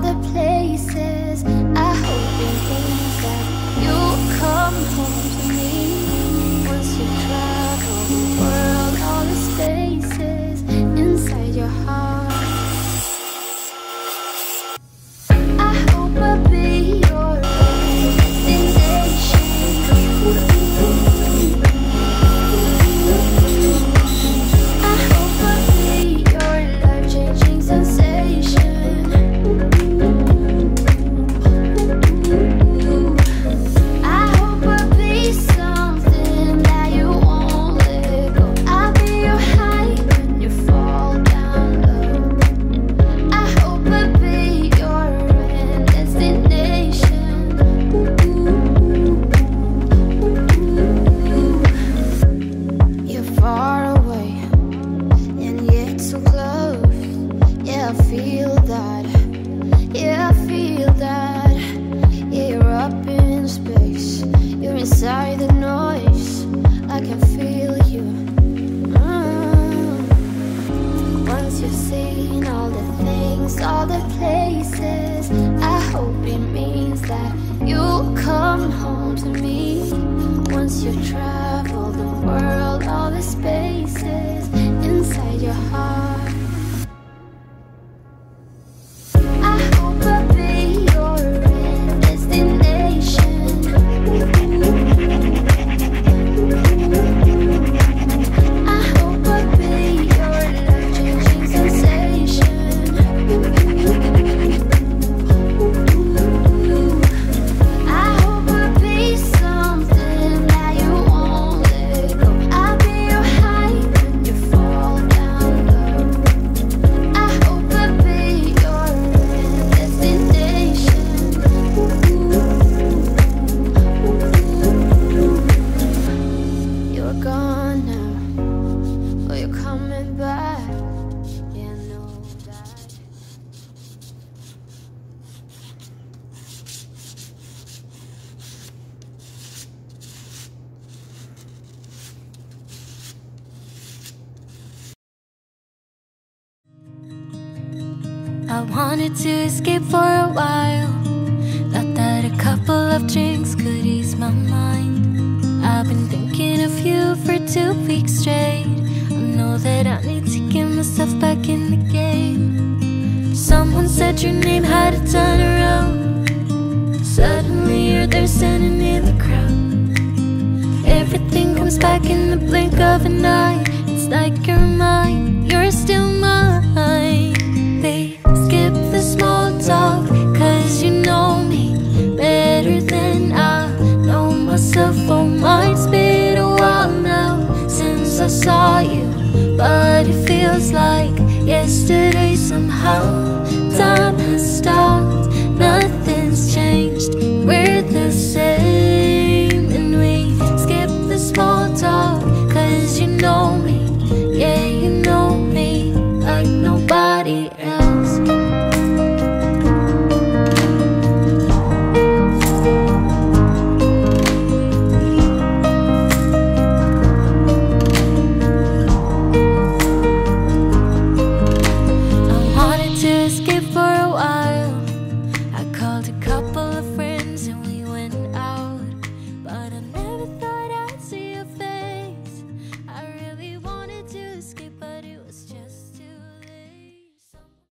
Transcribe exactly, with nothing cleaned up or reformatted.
the places. I hope it means that you'll come home to me once you travel the world, all the spaces inside your heart. I hope I'll be your destination. I hope I'll be your life-changing sensation. I hope I'll be something that you won't let go. I'll be your high when you fall down low. I hope I'll be your end destination. You're far away and yet so close. Yeah, I feel that. Yeah, I feel that. Yeah, you're up in space. You're inside the noise. I can feel you. Mm. Once you've seen all the things, all the places, I hope it means that you'll come home to me once you travel the world, all the spaces inside your heart. I hope I'll be your end destination. I hope I'll be your life-changing sensation. I hope I'll be something that you won't let go. I'll be your high when you fall down low. I hope I'll be your end destination. You're gone now, but you're coming back. Yeah, I know that. I wanted to escape for a while. Thought that a couple of drinks could ease my mind. I've been thinking of you for two weeks straight. I know that I need to get myself back in the game. Someone said your name had a turn around. Suddenly you're there standing in the crowd. Everything comes back in the blink of an eye. It's like you're mine, you're still mine.